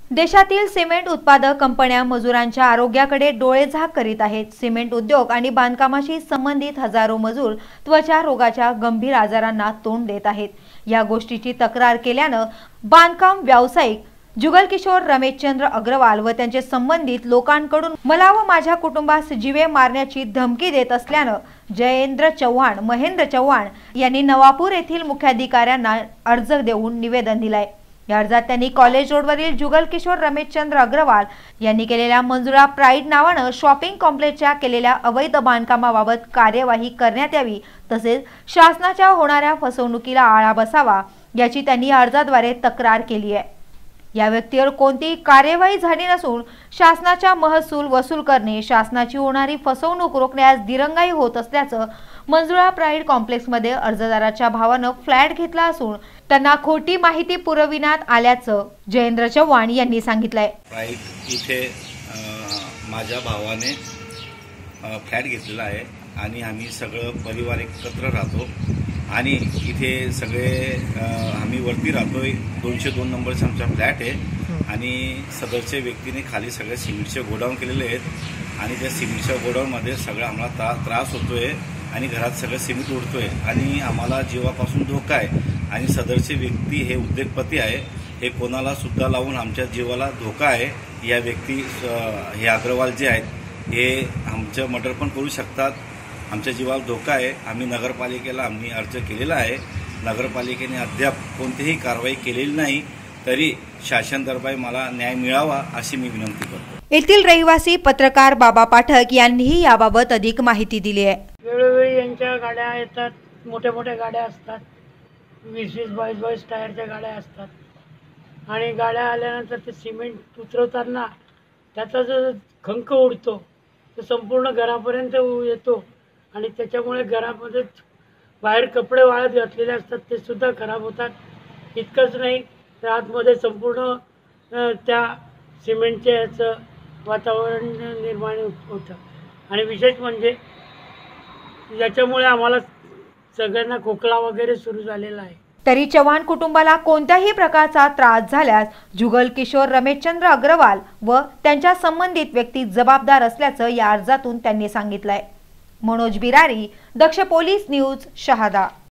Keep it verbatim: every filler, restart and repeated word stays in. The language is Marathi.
देशातील सिमेंट उत्पादक कंपन्या मजुरांच्या आरोग्याकडे डोळेझाक करीत आहेत। सिमेंट उद्योग आणि बांधकामाशी संबंधित हजारो मजूर त्वचा रोगाच्या गंभीर आजारांना तोंड देत आहेत। या गोष्टीची तक्रार केल्याने बांधकाम व्यावसायिक जुगल किशोर रमेशचंद्र अग्रवाल व त्यांचे संबंधित लोकांकडून मला व माझ्या कुटुंबास जीवे मारण्याची धमकी देत असल्याने जयेंद्र चव्हाण महेंद्र चव्हाण यांनी नवापूर येथील मुख्याधिकाऱ्यांना अर्ज देऊन निवेदन दिले। या अर्जात त्यांनी कॉलेज रोडवरील जुगल किशोर रमेशचंद्र अग्रवाल यांनी केलेल्या मंजुळा प्राईड नावाने शॉपिंग कॉम्प्लेक्सच्या केलेल्या अवैध बांधकामाबाबत कार्यवाही करण्यात यावी, तसेच शासनाच्या होणाऱ्या फसवणुकीला आळा बसावा याची त्यांनी अर्जाद्वारे तक्रार केली आहे। या व्यक्तीवर कोणतीही कार्यवाही झाली नसून शासनाचा महसूल वसूल करणे, शासनाची होणारी फसवणूक रोखण्यास दिरंगाई होत असल्याचं मंजुळा प्राईड कॉम्प्लेक्समध्ये अर्जदाराच्या भावानं फ्लॅट घेतला असून त्यांना खोटी माहिती पुरविण्यात आल्याचं जयेंद्र चव्हाण यांनी सांगितलंय। प्राईड इथे माझ्या भावाने फ्लॅट घेतलेला आहे आणि आम्ही सगळं परिवार एकत्र राहतो आणि इथे सगळे आम्ही वरती राहतोय। दोनशे दोन नंबरचा आमचा फ्लॅट आहे आणि सदरच्या व्यक्तीने खाली सगळे सिमेंटचे गोडाऊन केलेले आहेत आणि त्या सिमेंटच्या गोडाऊनमध्ये सगळं आम्हाला ता त्रास होतोय आणि घरात सगळं सिमेंट उडतोय आणि आम्हाला जीवापासून धोका आहे आणि सदरचे व्यक्ती हे उद्योगपती आहे, हे कोणाला सुद्धा लावून आमच्या जीवाला धोका आहे। या व्यक्ती हे अग्रवाल जे आहेत हे आमचं मर्डर पण करू शकतात, आमच्या जीवाला धोका आहे। आम्ही नगरपालिकेला आम्ही अर्ज केलेला आहे, नगरपालिकेने अद्याप कोणतीही कारवाई केलेली नाही, तरी शासन दरबारी मला न्याय मिळावा अशी मी विनंती करतो। येथील रहिवासी पत्रकार बाबा पाठक यांनीही याबाबत अधिक माहिती दिली आहे। वेळोवेळी यांच्या गाड्या येतात, मोठ्या मोठ्या गाड्या असतात, वीस वीस बावीस बावीस टायरच्या गाड्या असतात आणि गाड्या आल्यानंतर ते सिमेंट उतरवताना त्याचा जो खंक उडतो तो संपूर्ण घरापर्यंत येतो आणि त्याच्यामुळे घरामध्ये बाहेर कपडे वाळत घातलेले असतात ते सुद्धा खराब होतात। इतकंच नाही तर आतमध्ये संपूर्ण त्या सिमेंटच्या याचं वातावरण निर्माण होतं आणि विशेष म्हणजे याच्यामुळे आम्हाला सगळ्यांना खोकला वगैरे सुरू झालेला आहे। तरी चव्हाण कुटुंबाला कोणत्याही प्रकारचा त्रास झाल्यास जुगल किशोर रमेशचंद्र अग्रवाल व त्यांच्या संबंधित व्यक्ती जबाबदार असल्याचं या अर्जातून त्यांनी सांगितलंय। Manoj Birari, Daksh police news, Shahada.